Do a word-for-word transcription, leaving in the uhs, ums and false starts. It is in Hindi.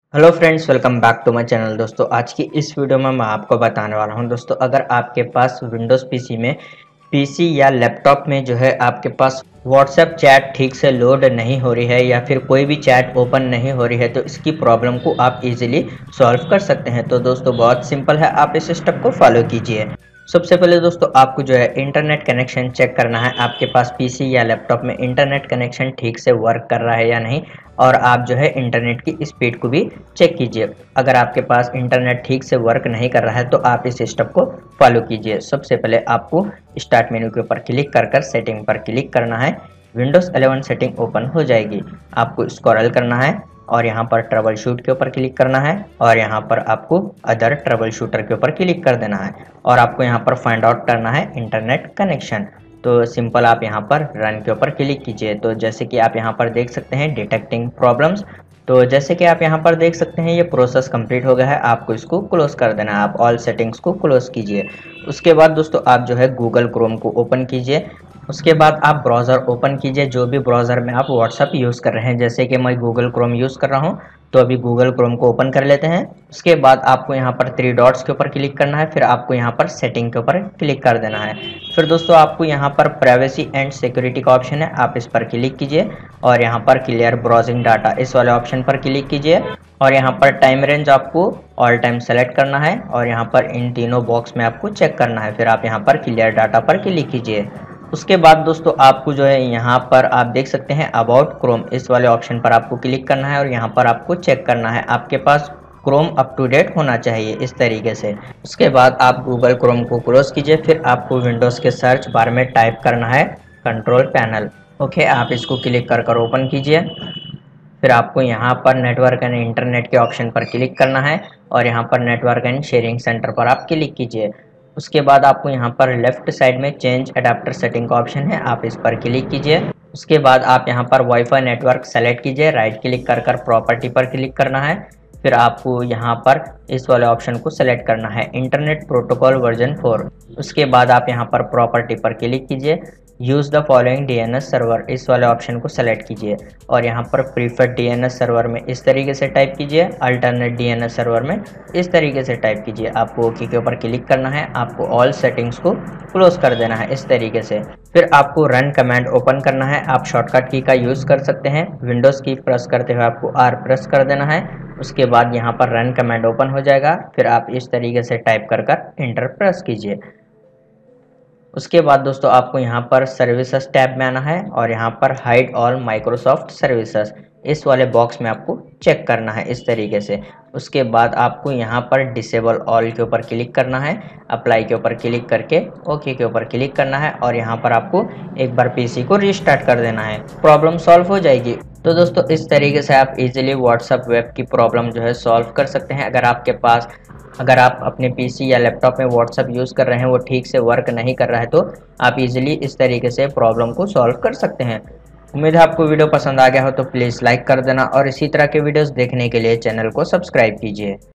Hello friends, welcome back to my channel. दोस्तों, आज की इस वीडियो में मैं आपको बताने वाला हूं दोस्तों, अगर आपके पास विंडोज़ पीसी में पीसी या लैपटॉप में जो है आपके पास व्हाट्सएप चैट ठीक से लोड नहीं हो रही है या फिर कोई भी चैट ओपन नहीं हो रही है, तो इसकी प्रॉब्लम को आप इजीली सॉल्व कर सकते हैं। तो दोस्तों, बहुत सिंपल है, आप इस स्टेप को फॉलो कीजिए। सबसे पहले दोस्तों, आपको जो है इंटरनेट कनेक्शन चेक करना है, आपके पास पीसी या लैपटॉप में इंटरनेट कनेक्शन ठीक से वर्क कर रहा है या नहीं, और आप जो है इंटरनेट की स्पीड को भी चेक कीजिए। अगर आपके पास इंटरनेट ठीक से वर्क नहीं कर रहा है तो आप इस स्टेप को फॉलो कीजिए। सबसे पहले आपको स्टार्ट मेन्यू के ऊपर क्लिक कर कर सेटिंग पर क्लिक करना है। विंडोज़ इलेवन सेटिंग ओपन हो जाएगी। आपको स्क्रॉल करना है और यहाँ पर ट्रबल शूट के ऊपर क्लिक करना है और यहाँ पर आपको अदर ट्रबल शूटर के ऊपर क्लिक कर देना है और आपको यहाँ पर फाइंड आउट करना है इंटरनेट कनेक्शन। तो सिंपल आप यहाँ पर रन के ऊपर क्लिक कीजिए। तो जैसे कि आप यहाँ पर देख सकते हैं डिटेक्टिंग प्रॉब्लम्स, तो जैसे कि आप यहाँ पर देख सकते हैं ये प्रोसेस कंप्लीट हो गया है। आपको इसको क्लोज कर देना है, आप ऑल सेटिंग्स को क्लोज कीजिए। उसके बाद दोस्तों आप जो है गूगल क्रोम को ओपन कीजिए। उसके बाद आप ब्राउज़र ओपन कीजिए, जो भी ब्राउज़र में आप व्हाट्सएप यूज़ कर रहे हैं। जैसे कि मैं गूगल क्रोम यूज़ कर रहा हूँ, तो अभी गूगल क्रोम को ओपन कर लेते हैं। उसके बाद आपको यहाँ पर थ्री डॉट्स के ऊपर क्लिक करना है, फिर आपको यहाँ पर सेटिंग के ऊपर क्लिक कर देना है। फिर दोस्तों आपको यहाँ पर प्राइवेसी एंड सिक्योरिटी का ऑप्शन है, आप इस पर क्लिक कीजिए और यहाँ पर क्लियर ब्राउजिंग डाटा इस वाले ऑप्शन पर क्लिक कीजिए और यहाँ पर टाइम रेंज आपको ऑल टाइम सेलेक्ट करना है और यहाँ पर इन तीनों बॉक्स में आपको चेक करना है। फिर आप यहाँ पर क्लियर डाटा पर क्लिक कीजिए। उसके बाद दोस्तों आपको जो है यहाँ पर आप देख सकते हैं अबाउट क्रोम इस वाले ऑप्शन पर आपको क्लिक करना है और यहाँ पर आपको चेक करना है आपके पास क्रोम अप टू डेट होना चाहिए इस तरीके से। उसके बाद आप गूगल क्रोम को क्लोज कीजिए। फिर आपको विंडोज़ के सर्च बार में टाइप करना है कंट्रोल पैनल। ओके, आप इसको क्लिक कर कर ओपन कीजिए। फिर आपको यहाँ पर नेटवर्क एंड इंटरनेट के ऑप्शन पर क्लिक करना है और यहाँ पर नेटवर्क एंड शेयरिंग सेंटर पर आप क्लिक कीजिए। उसके बाद आपको यहाँ पर लेफ्ट साइड में चेंज अडाप्टर सेटिंग का ऑप्शन है, आप इस पर क्लिक कीजिए। उसके बाद आप यहाँ पर वाईफाई नेटवर्क सेलेक्ट कीजिए, राइट क्लिक कर कर प्रॉपर्टी पर क्लिक करना है। फिर आपको यहाँ पर इस वाले ऑप्शन को सेलेक्ट करना है इंटरनेट प्रोटोकॉल वर्जन फोर। उसके बाद आप यहाँ पर प्रॉपर्टी पर क्लिक कीजिए, use the following DNS server इस वाले ऑप्शन को सेलेक्ट कीजिए और यहाँ पर प्रीफर्ड डीएनएस सर्वर में इस तरीके से टाइप कीजिए, अल्टरनेट डीएनएस सर्वर में इस तरीके से टाइप कीजिए। आपको ओके के ऊपर क्लिक करना है, आपको ऑल सेटिंग्स को क्लोज कर देना है इस तरीके से। फिर आपको रन कमांड ओपन करना है, आप शॉर्टकट की का यूज़ कर सकते हैं। विंडोज़ की प्रेस करते हुए आपको आर प्रेस कर देना है। उसके बाद यहाँ पर रन कमांड ओपन हो जाएगा। फिर आप इस तरीके से टाइप कर कर इंटर प्रेस कीजिए। उसके बाद दोस्तों आपको यहाँ पर सर्विसेज टैब में आना है और यहाँ पर हाइड ऑल माइक्रोसॉफ्ट सर्विसेज इस वाले बॉक्स में आपको चेक करना है इस तरीके से। उसके बाद आपको यहाँ पर डिसेबल ऑल के ऊपर क्लिक करना है, अप्लाई के ऊपर क्लिक करके ओके के ऊपर क्लिक करना है और यहाँ पर आपको एक बार पीसी को रीस्टार्ट कर देना है, प्रॉब्लम सॉल्व हो जाएगी। तो दोस्तों इस तरीके से आप इजीली व्हाट्सएप वेब की प्रॉब्लम जो है सॉल्व कर सकते हैं। अगर आपके पास अगर आप अपने पीसी या लैपटॉप में व्हाट्सएप यूज़ कर रहे हैं, वो ठीक से वर्क नहीं कर रहा है, तो आप इजीली इस तरीके से प्रॉब्लम को सॉल्व कर सकते हैं। उम्मीद है आपको वीडियो पसंद आ गया हो तो प्लीज़ लाइक कर देना और इसी तरह के वीडियोस देखने के लिए चैनल को सब्सक्राइब कीजिए।